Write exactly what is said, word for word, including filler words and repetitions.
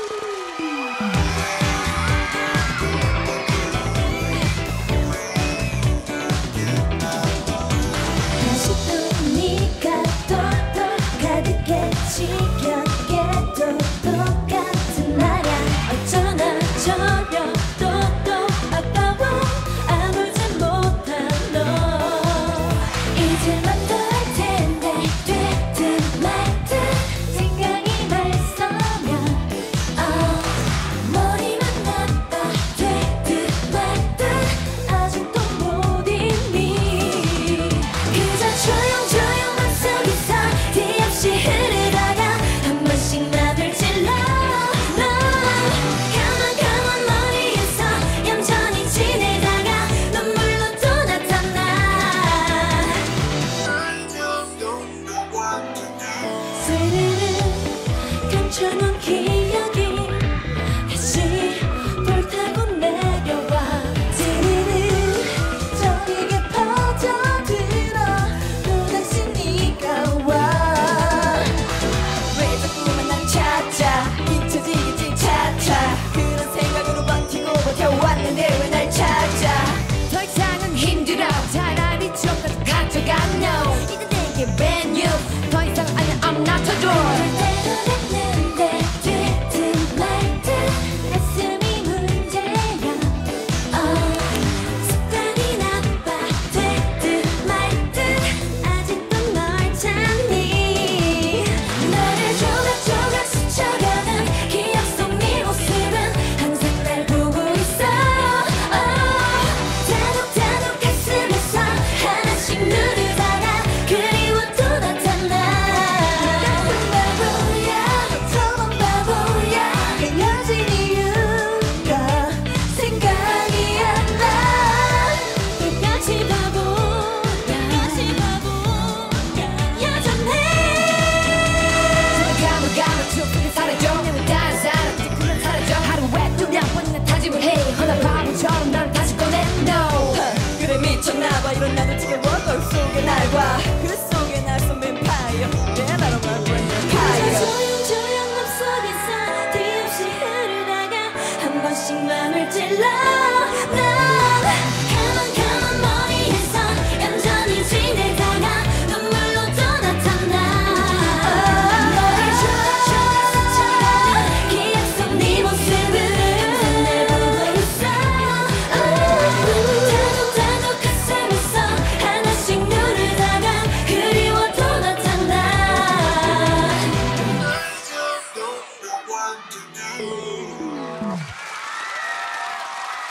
지겹게도 똑같은 말야. 어쩌나 저려 또또 아까워 아물지 못한 너. 잊을만 더 할 텐데 되든 말든 생각이 날서면 어, 머리만 나빠 되든 말든 아직도 못 잊니. 그저 조용조용 맘속에서 뒤없이 흐르다가 한 번씩 맘을 찔러. 너 가만 가만 머리에서 얌전히 지내다가 눈물로 또 나타나. 스르르 감춰놓은 기억이 다시 불타고 내려와. 스르르 저리게 퍼져들어 또다시 네가 와. 왜 자꾸만 날 찾아 잊혀지겠지 차차. 그런 생각으로 버티고 버텨왔는데 왜 날 찾아. 더 이상은 힘들어 차라리 추억까지 가져가. No 이제 내게 brand new 더 이상 아니야 I'm not your door. 됐는데 되든 말든 가슴이 문제야. 어, 습관이 나빠 되든 말든 아직도 널 찾니. 너를 조각조각 스쳐가는 기억 속 네 모습은 항상 날 보고 있어. 어, 단독단독 가슴에서 하나씩 누르다가 그리워 또 나타나. 같은 바보야 저런 바보야. 헤어진 이유가 생각이 안 나. 끝까지 바보야 끝까지 바보야 여전해. 가면 가면 추억들이 사라져. 내면 다른 사람들이 그만 사라져. 하루에 두 명뿐이나 다짐을 해. 허나 바보처럼 날 다시 꺼내. No 그래 미쳤나봐. 이런 나도 지겨워. 널 속에 날과 그 속에 날 쏜 뱀파이어. 내 바로 말 뱀파이어. 조용조용 맘속에서 뒤없이 흐르다가 한 번씩 맘을 찔러. 난 가만 가만 머리에서 얌전히 지내다가 눈물로 또 나타나. 너를 조각조각 스쳐가는 기억 속 네 모습은 항상 날 보고 있어. 단독단독 가슴에서 하나씩 누르다가 그리워 또 나타나.